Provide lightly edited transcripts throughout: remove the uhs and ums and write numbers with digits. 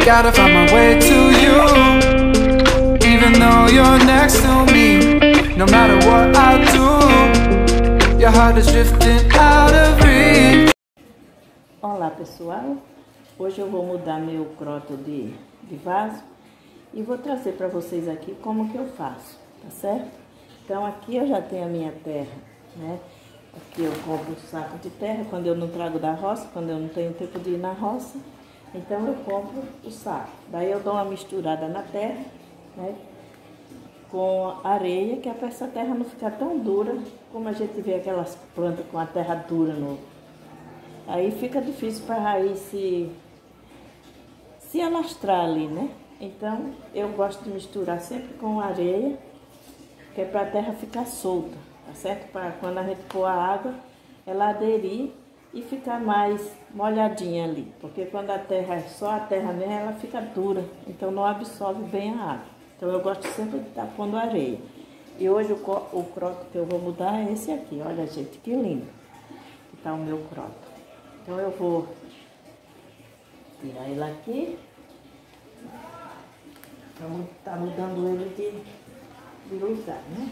Gotta find my way to you, even though you're next to me. No matter what I do, your heart is drifting out of reach. Olá pessoal, hoje eu vou mudar meu croto de vaso e vou trazer para vocês aqui como que eu faço, tá certo? Então aqui eu já tenho a minha terra, né? Aqui eu compro um saco de terra quando eu não trago da roça, quando eu não tenho tempo de ir na roça. Então eu compro o saco, daí eu dou uma misturada na terra, né, com areia, que é para essa terra não ficar tão dura, como a gente vê aquelas plantas com a terra dura aí fica difícil para a raiz se alastrar ali, né? Então eu gosto de misturar sempre com areia, que é para a terra ficar solta, tá certo? Para quando a gente pôr a água, ela aderir e ficar mais molhadinha ali, porque quando a terra é só a terra mesmo, ela fica dura, então não absorve bem a água. Então eu gosto sempre de estar pondo areia. E hoje o croto que eu vou mudar é esse aqui, olha gente, que lindo que tá o meu croto. Então eu vou tirar ele aqui, tá mudando ele de lugar, né?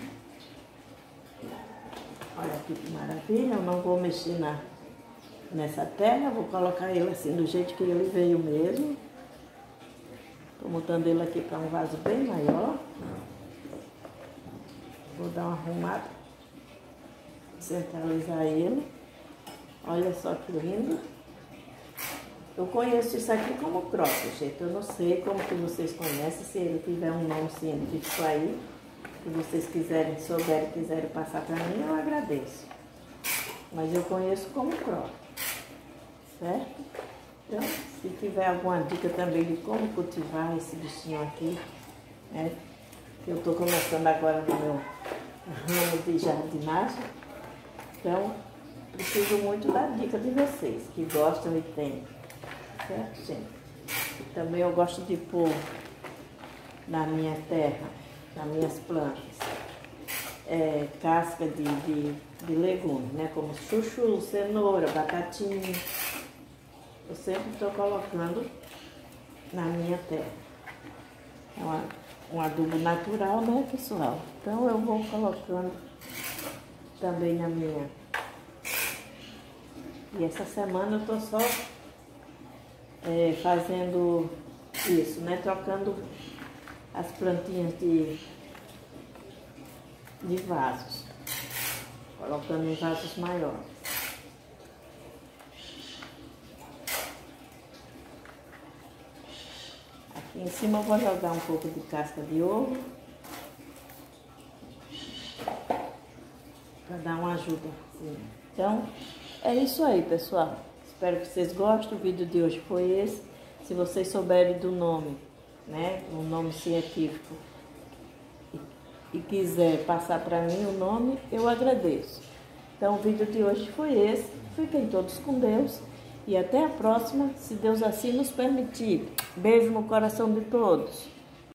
Olha aqui que maravilha, eu não vou mexer nessa terra, vou colocar ele assim do jeito que ele veio mesmo. Tô mudando ele aqui para um vaso bem maior. Vou dar uma arrumada, centralizar ele. Olha só que lindo. Eu conheço isso aqui como croto, gente. Eu não sei como que vocês conhecem, se ele tiver um nome científico aí, que vocês quiserem passar para mim, eu agradeço. Mas eu conheço como croto. Certo? Então, se tiver alguma dica também de como cultivar esse bichinho aqui, né? Que eu estou começando agora no meu ramo de jardinagem, então preciso muito da dica de vocês que gostam e têm, certo, gente? E também eu gosto de pôr na minha terra, nas minhas plantas, casca de legumes, né? Como chuchu, cenoura, batatinha. Eu sempre estou colocando na minha terra. É um adubo natural, né, pessoal? Então eu vou colocando também na minha. E essa semana eu estou só fazendo isso, né? Trocando as plantinhas de vasos. Colocando em vasos maiores. Em cima eu vou jogar um pouco de casca de ovo para dar uma ajuda. Assim. Então, é isso aí, pessoal. Espero que vocês gostem. O vídeo de hoje foi esse. Se vocês souberem do nome, né, um nome científico, e quiser passar para mim o nome, eu agradeço. Então, o vídeo de hoje foi esse. Fiquem todos com Deus. E até a próxima, se Deus assim nos permitir. Beijo no coração de todos.